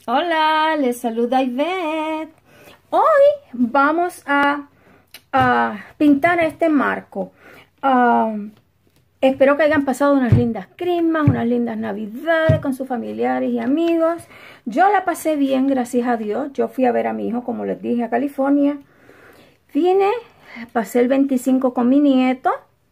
Hola, les saluda Ivette. Hoy vamos a pintar este marco. Espero que hayan pasado unas lindas crismas, unas lindas navidades con sus familiares y amigos. Yo la pasé bien, gracias a Dios. Yo fui a ver a mi hijo, como les dije, a California. Vine, pasé el 25 con mi nieto.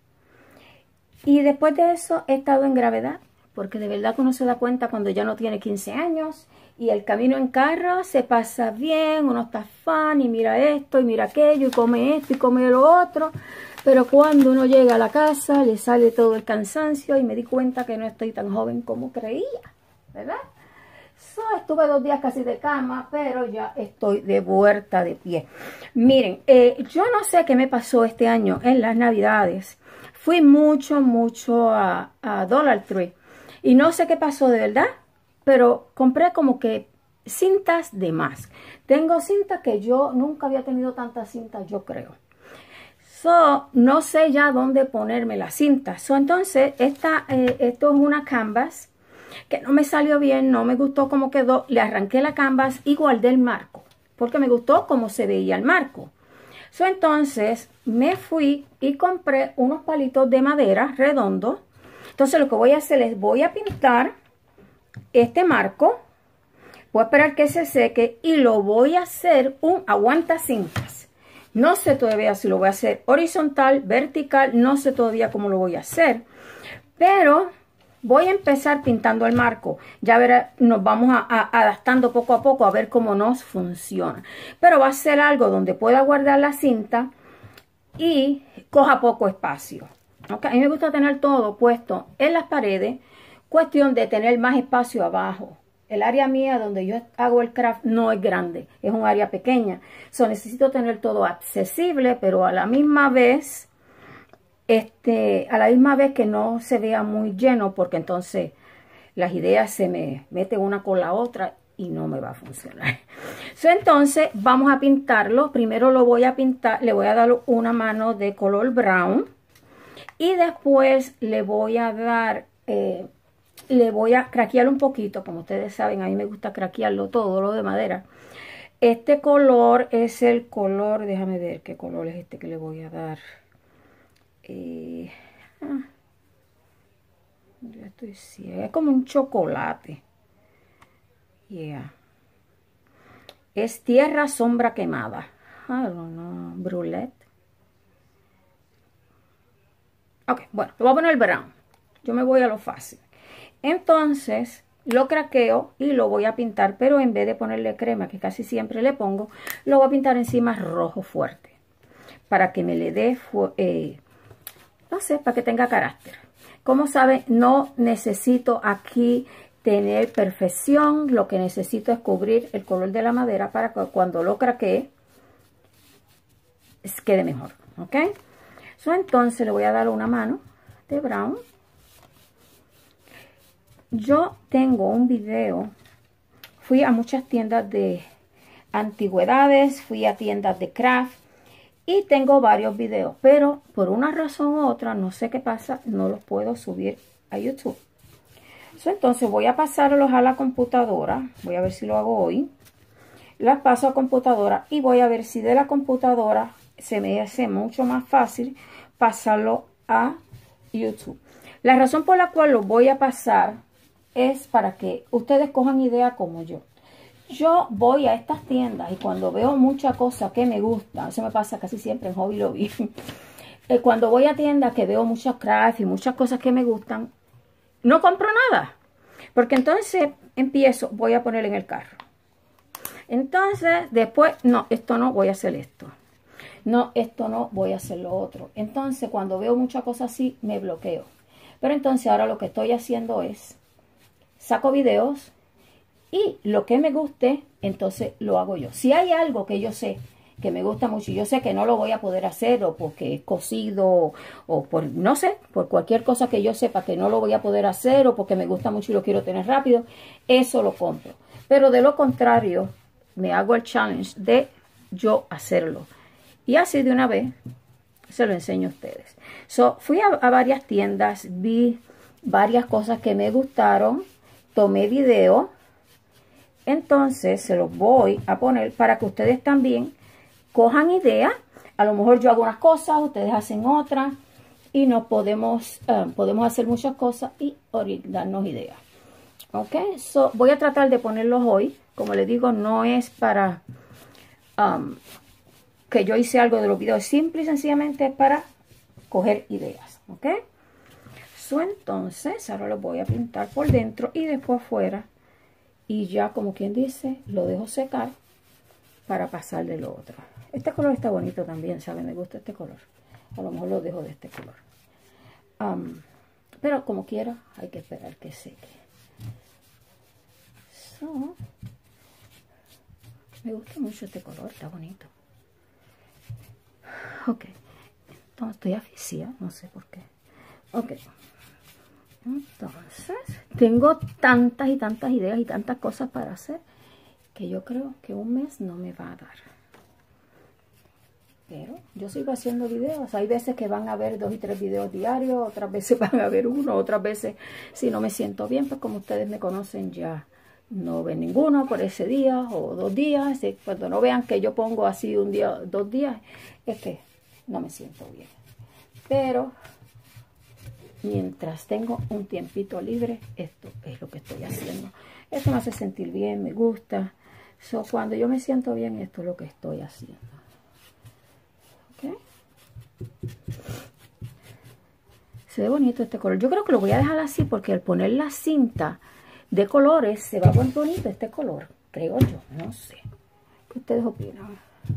Y después de eso he estado en gravedad, porque de verdad que uno se da cuenta cuando ya no tiene 15 años y el camino en carro se pasa bien, uno está fan y mira esto y mira aquello y come esto y come lo otro, pero cuando uno llega a la casa le sale todo el cansancio y me di cuenta que no estoy tan joven como creía, ¿verdad? Estuve 2 días casi de cama, pero ya estoy de vuelta de pie. Miren, yo no sé qué me pasó este año en las navidades. Fui mucho a Dollar Tree y no sé qué pasó de verdad, pero compré como que cintas de más. Tengo cintas que yo nunca había tenido tantas cintas, yo creo. No sé ya dónde ponerme las cintas. Entonces, esto es una canvas que no me salió bien, no me gustó cómo quedó. Le arranqué la canvas y guardé el marco, porque me gustó cómo se veía el marco. Entonces me fui y compré unos palitos de madera redondos. Entonces lo que voy a hacer es voy a pintar este marco. Voy a esperar que se seque y lo voy a hacer un aguantacintas. No sé todavía si lo voy a hacer horizontal, vertical, no sé todavía cómo lo voy a hacer. Pero voy a empezar pintando el marco. Ya verá, nos vamos adaptando poco a poco a ver cómo nos funciona. Pero va a ser algo donde pueda guardar la cinta y coja poco espacio. ¿Okay? A mí me gusta tener todo puesto en las paredes. Cuestión de tener más espacio abajo. El área mía donde yo hago el craft no es grande. Es un área pequeña. Necesito tener todo accesible, pero a la misma vez... a la misma vez que no se vea muy lleno, porque entonces las ideas se me meten una con la otra y no me va a funcionar. Entonces vamos a pintarlo. Primero lo voy a pintar, le voy a dar una mano de color brown y después le voy a dar, le voy a craquear un poquito. Como ustedes saben, a mí me gusta craquearlo todo, lo de madera. Este color es el color, déjame ver qué color es este que le voy a dar. Ya estoy ciega. Es como un chocolate. Yeah. Es tierra sombra quemada. I don't know. Brulette. Ok, bueno, le voy a poner el brown. Yo me voy a lo fácil. Entonces lo craqueo y lo voy a pintar, pero en vez de ponerle crema, que casi siempre le pongo, lo voy a pintar encima rojo fuerte. Para que me le dé... no sé, para que tenga carácter. Como saben, no necesito aquí tener perfección. Lo que necesito es cubrir el color de la madera para que cuando lo craquee quede mejor. ¿Ok? Entonces le voy a dar una mano de brown. Yo tengo un video. Fui a muchas tiendas de antigüedades. Fui a tiendas de craft. Y tengo varios videos, pero por una razón u otra, no sé qué pasa, no los puedo subir a YouTube. Entonces voy a pasarlos a la computadora. Voy a ver si lo hago hoy. Las paso a computadora y voy a ver si de la computadora se me hace mucho más fácil pasarlo a YouTube. La razón por la cual lo voy a pasar es para que ustedes cojan idea como yo. Yo voy a estas tiendas y cuando veo mucha cosa que me gusta, eso me pasa casi siempre en Hobby Lobby, cuando voy a tiendas que veo muchos craft y muchas cosas que me gustan, no compro nada. Porque entonces empiezo, voy a poner en el carro. Entonces después, no, esto no, voy a hacer esto. No, esto no, voy a hacer lo otro. Entonces cuando veo muchas cosas así, me bloqueo. Pero entonces ahora lo que estoy haciendo es, saco videos. Y lo que me guste, entonces lo hago yo. Si hay algo que yo sé que me gusta mucho y yo sé que no lo voy a poder hacer o porque es cocido o por, no sé, por cualquier cosa que yo sepa que no lo voy a poder hacer o porque me gusta mucho y lo quiero tener rápido, eso lo compro. Pero de lo contrario, me hago el challenge de yo hacerlo. Y así de una vez se lo enseño a ustedes. Fui a varias tiendas, vi varias cosas que me gustaron, tomé video. Entonces se los voy a poner para que ustedes también cojan ideas. A lo mejor yo hago unas cosas, ustedes hacen otras y nos podemos hacer muchas cosas y darnos ideas. Ok, voy a tratar de ponerlos hoy. Como les digo, no es para que yo hice algo de los videos, simple y sencillamente es para coger ideas. Ok, entonces ahora los voy a pintar por dentro y después afuera. Y ya, como quien dice, lo dejo secar para pasar de lo otro. Este color está bonito también, ¿saben? Me gusta este color. A lo mejor lo dejo de este color. Pero como quiera, hay que esperar que seque. Me gusta mucho este color, está bonito. Ok. Entonces, estoy asfixiada, no sé por qué. Ok. Entonces, tengo tantas y tantas ideas y tantas cosas para hacer que yo creo que un mes no me va a dar. Pero yo sigo haciendo videos. Hay veces que van a ver 2 y 3 videos diarios, otras veces van a ver 1, otras veces si no me siento bien, pues como ustedes me conocen ya no ven ninguno por ese día o 2 días. Cuando no vean que yo pongo así un día, 2 días, es que no me siento bien. Pero mientras tengo un tiempito libre, esto es lo que estoy haciendo. Esto me hace sentir bien, me gusta. Cuando yo me siento bien, esto es lo que estoy haciendo. ¿Okay? Se ve bonito este color. Yo creo que lo voy a dejar así porque al poner la cinta de colores se va a ver bonito este color. Creo yo, no sé. ¿Qué ustedes opinan?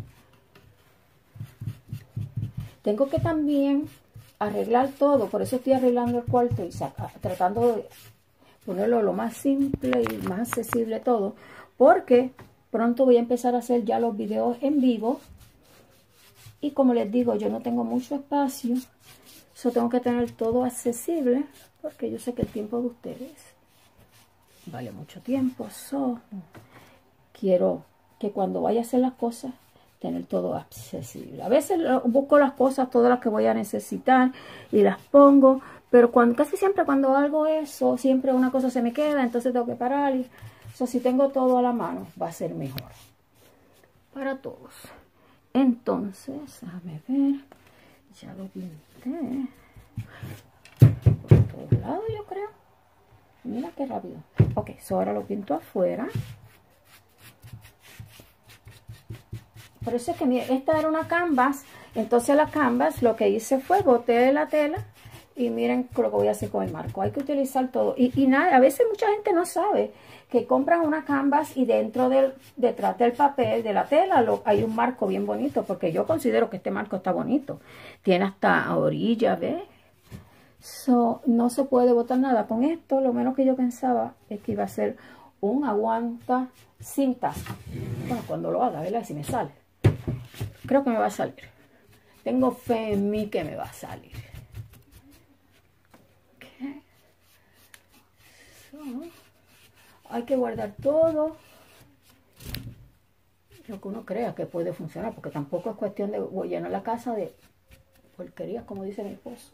Tengo que también arreglar todo, por eso estoy arreglando el cuarto y tratando de ponerlo lo más simple y más accesible todo, porque pronto voy a empezar a hacer ya los videos en vivo y como les digo, yo no tengo mucho espacio, tengo que tener todo accesible porque yo sé que el tiempo de ustedes vale mucho tiempo, quiero que cuando vaya a hacer las cosas tener todo accesible. A veces busco las cosas, todas las que voy a necesitar y las pongo, pero casi siempre cuando hago eso, siempre una cosa se me queda, entonces tengo que parar y si tengo todo a la mano va a ser mejor para todos. Entonces, déjame ver, ya lo pinté por todos lados, yo creo. Mira qué rápido. Ok, ahora lo pinto afuera. Por eso es que miren, esta era una canvas, entonces la canvas lo que hice fue boté la tela y miren lo que voy a hacer con el marco. Hay que utilizar todo y nada, a veces mucha gente no sabe que compran una canvas y detrás del papel de la tela hay un marco bien bonito, porque yo considero que este marco está bonito. Tiene hasta orilla, ¿ves? No se puede botar nada con esto. Lo menos que yo pensaba es que iba a ser un aguanta cinta. Bueno, cuando lo haga, ¿verdad? Si me sale. Creo que me va a salir. Tengo fe en mí que me va a salir. Okay. Hay que guardar todo lo que uno crea que puede funcionar, porque tampoco es cuestión de llenar la casa de porquerías, como dice mi esposo.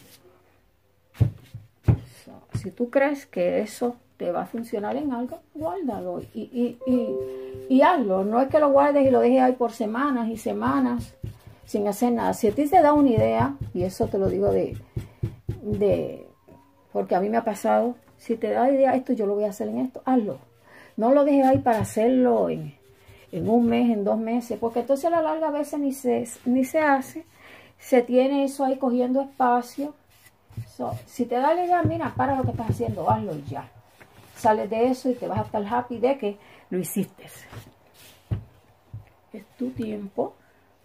Si tú crees que eso te va a funcionar en algo, guárdalo y hazlo. No es que lo guardes y lo dejes ahí por semanas y semanas sin hacer nada. Si a ti te da una idea, y eso te lo digo porque a mí me ha pasado, si te da idea esto, yo lo voy a hacer en esto, hazlo. No lo dejes ahí para hacerlo en un mes, en 2 meses, porque entonces a la larga a veces ni se hace, se tiene eso ahí cogiendo espacio. Si te da la idea, mira, para lo que estás haciendo, hazlo y ya. Sales de eso y te vas a estar happy de que lo hiciste. Es tu tiempo.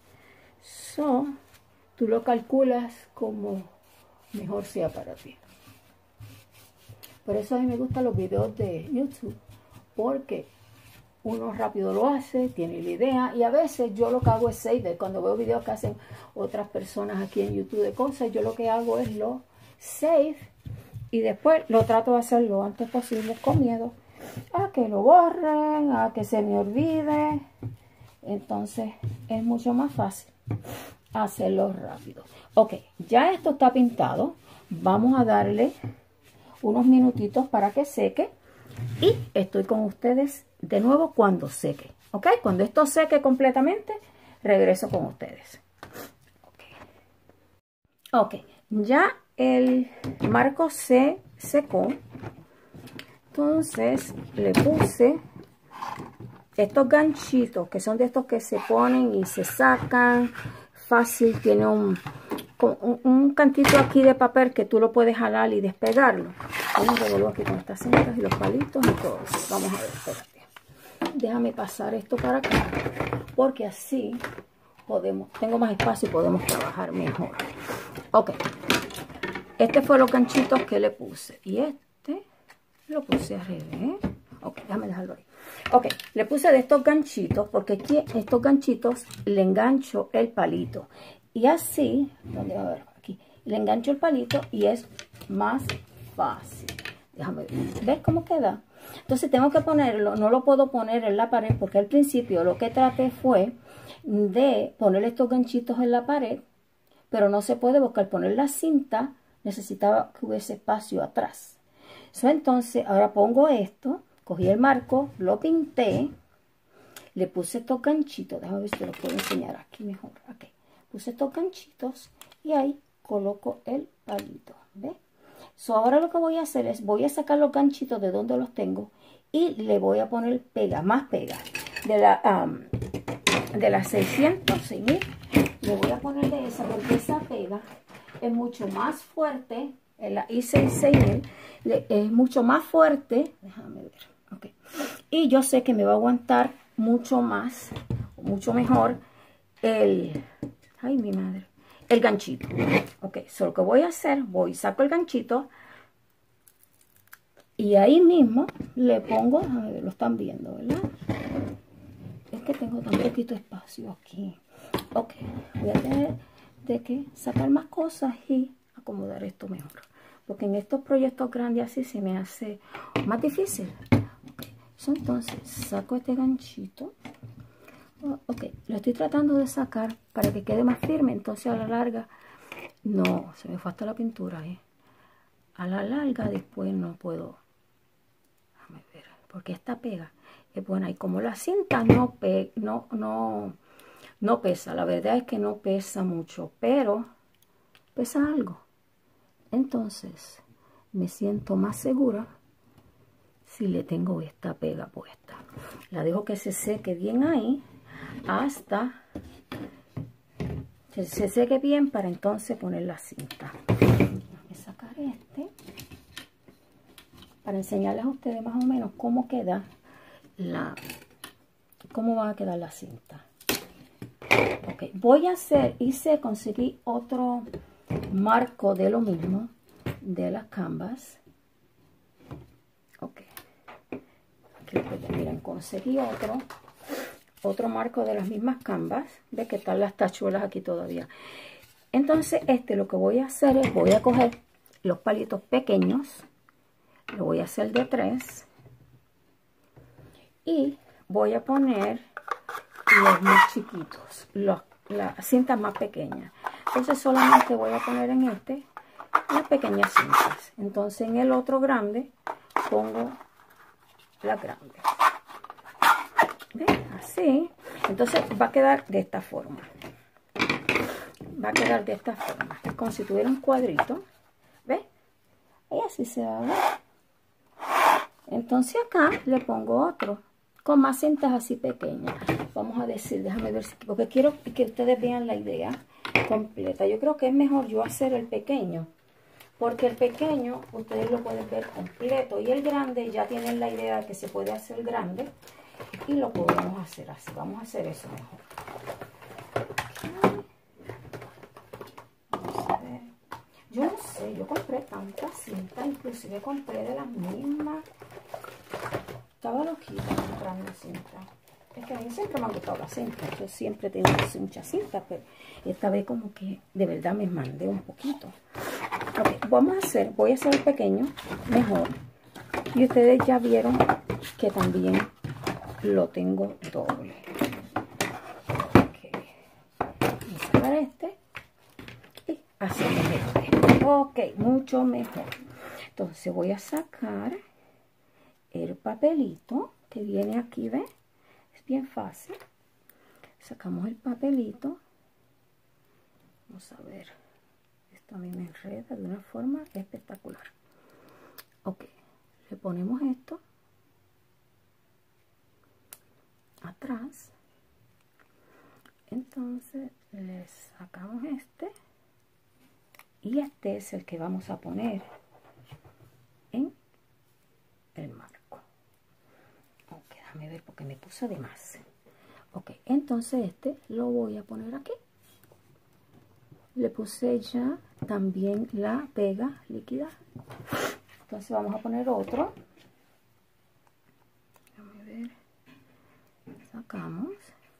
Tú lo calculas como mejor sea para ti. Por eso a mí me gustan los videos de YouTube, porque uno rápido lo hace, tiene la idea, y a veces yo lo que hago es save. Cuando veo videos que hacen otras personas aquí en YouTube de cosas, yo lo que hago es lo save y después lo trato de hacer lo antes posible con miedo a que lo borren, a que se me olvide. Entonces es mucho más fácil hacerlo rápido. Ok, ya esto está pintado. Vamos a darle unos minutitos para que seque Y estoy con ustedes de nuevo cuando seque. ¿Ok? Cuando esto seque completamente, regreso con ustedes. Ok, ya el marco se secó. Entonces le puse estos ganchitos que son de estos que se ponen y se sacan fácil. Tiene un cantito aquí de papel que tú lo puedes jalar y despegarlo. Vamos a revolver aquí con estas cintas y los palitos y todo. Vamos a ver, espérate. Déjame pasar esto para acá porque así tengo más espacio y podemos trabajar mejor. Ok, este fue los ganchitos que le puse y este lo puse al revés. Ok, déjame dejarlo ahí. Ok, le puse de estos ganchitos porque aquí estos ganchitos le engancho el palito y así, ¿dónde va a ver? Aquí, le engancho el palito y es más fácil. Déjame ver, ¿ves cómo queda? Entonces tengo que ponerlo, no lo puedo poner en la pared porque al principio lo que traté fue de poner estos ganchitos en la pared, pero no se puede porque al poner la cinta necesitaba que hubiese espacio atrás. Entonces ahora pongo esto, cogí el marco, lo pinté, le puse estos ganchitos, déjame ver si te lo puedo enseñar aquí mejor. Okay. Puse estos ganchitos y ahí coloco el palito, ¿ves? Ahora lo que voy a hacer es, voy a sacar los ganchitos de donde los tengo y le voy a poner pega, más pega. De las 600, ¿sí? Le voy a poner de esa porque esa pega es mucho más fuerte. La I6000 es mucho más fuerte. Déjame ver. Okay. Y yo sé que me va a aguantar mucho más, mucho mejor el ganchito. Ok, lo que voy a hacer, saco el ganchito y ahí mismo le pongo, a ver, lo están viendo, ¿verdad? Es que tengo tan poquito espacio aquí. Ok, voy a tener de que sacar más cosas y acomodar esto mejor. Porque en estos proyectos grandes así se me hace más difícil. Okay. Entonces saco este ganchito. Ok, lo estoy tratando de sacar para que quede más firme. Entonces a la larga, no, se me fue hasta la pintura. A la larga después no puedo. Déjame ver, porque esta pega es buena. Y como la cinta no pesa, la verdad es que no pesa mucho, pero pesa algo. Entonces me siento más segura si le tengo esta pega puesta. La dejo que se seque bien ahí hasta que se seque bien para entonces poner la cinta. Voy a sacar este para enseñarles a ustedes más o menos cómo queda cómo va a quedar la cinta. Ok, voy a conseguí otro marco de lo mismo de las canvas. Ok, aquí miren, conseguí otro marco de las mismas canvas. Ve que están las tachuelas aquí todavía. Entonces lo que voy a hacer es, voy a coger los palitos pequeños, lo voy a hacer de 3 y voy a poner los más chiquitos, las cintas más pequeñas. Entonces solamente voy a poner en las pequeñas cintas. Entonces en el otro grande pongo las grandes. ¿Ven? Así. Entonces va a quedar de esta forma. Va a quedar de esta forma. Es como si tuviera un cuadrito. ¿Ves? Y así se va a ver. Entonces acá le pongo otro con más cintas así pequeñas. Vamos a decir, déjame ver, porque quiero que ustedes vean la idea completa. Yo creo que es mejor yo hacer el pequeño, porque el pequeño ustedes lo pueden ver completo y el grande ya tienen la idea de que se puede hacer grande y lo podemos hacer así. Vamos a hacer eso mejor. Vamos a ver. Yo no sé, yo compré tantas cintas, inclusive compré de las mismas. Estaba loquita comprando cintas. Es que a mí siempre me han gustado las cintas. Yo siempre he tenido muchas cintas, pero esta vez como que de verdad me mandé un poquito. Okay, voy a hacer el pequeño mejor. Y ustedes ya vieron que también lo tengo doble. Okay. Voy a sacar este y hacemos este. Ok, mucho mejor. Entonces voy a sacar el papelito que viene aquí, ¿ven? Es bien fácil. Sacamos el papelito. Vamos a ver. Esto a mí me enreda de una forma espectacular. Ok, le ponemos esto atrás. Entonces le sacamos este. Y este es el que vamos a poner en el marco. Ok, déjame ver porque me puse de más. Ok, entonces este lo voy a poner aquí. Le puse ya también la pega líquida. Entonces vamos a poner otro. Déjame ver. Sacamos.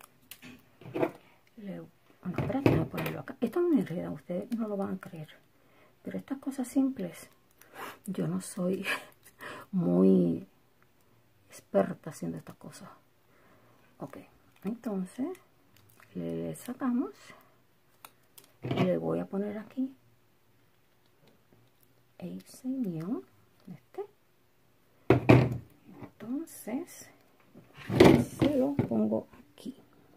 No, espérate, voy a ponerlo acá. Esto me enreda, ustedes no lo van a creer. Pero estas cosas simples, yo no soy muy experta haciendo estas cosas. Ok, entonces le sacamos y le voy a poner aquí el señor este. Entonces se lo pongo aquí.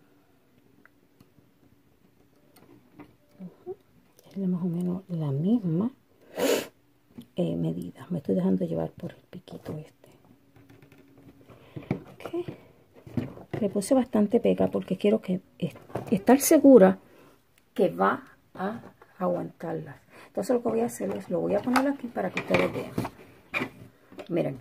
Es más o menos la misma medida. Me estoy dejando llevar por el piquito este. Okay. Le puse bastante pega porque quiero que estar segura que va a aguantarla. Entonces lo que voy a hacer es, lo voy a poner aquí para que ustedes vean. Miren.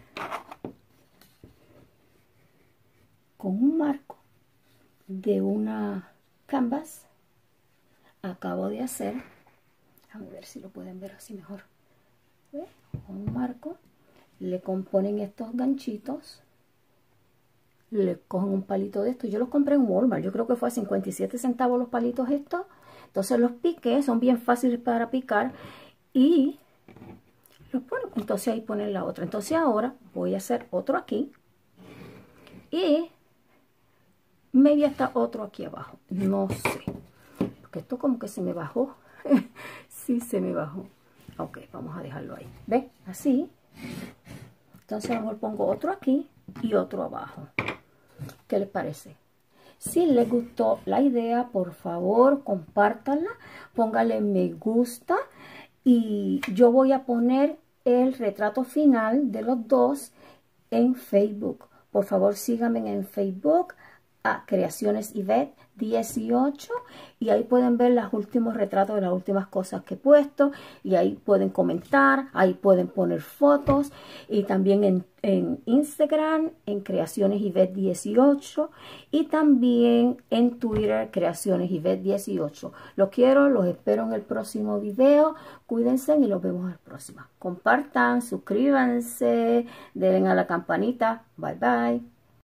Con un marco de una canvas acabo de hacer, a ver si lo pueden ver así mejor. ¿Ve? Con un marco le componen estos ganchitos, le cogen un palito de esto. Yo los compré en Walmart, yo creo que fue a 57 centavos los palitos estos. Entonces los piqué, son bien fáciles para picar y los pongo. Entonces ahí ponen la otra. Entonces ahora voy a hacer otro aquí y maybe hasta otro aquí abajo, no sé, porque esto como que se me bajó. Sí, se me bajó. Ok, vamos a dejarlo ahí, ¿ves? Así. Entonces a lo mejor pongo otro aquí y otro abajo. ¿Qué les parece? Si les gustó la idea, por favor compártanla, pónganle me gusta y yo voy a poner el retrato final de los dos en Facebook. Por favor síganme en Facebook a Creaciones Yvette 18 y ahí pueden ver los últimos retratos de las últimas cosas que he puesto y ahí pueden comentar, ahí pueden poner fotos y también en Instagram en Creaciones Yvette 18 y también en Twitter Creaciones Yvette 18. Los quiero, los espero en el próximo video. Cuídense y los vemos en el próximo. Compartan, suscríbanse, denle a la campanita. Bye bye.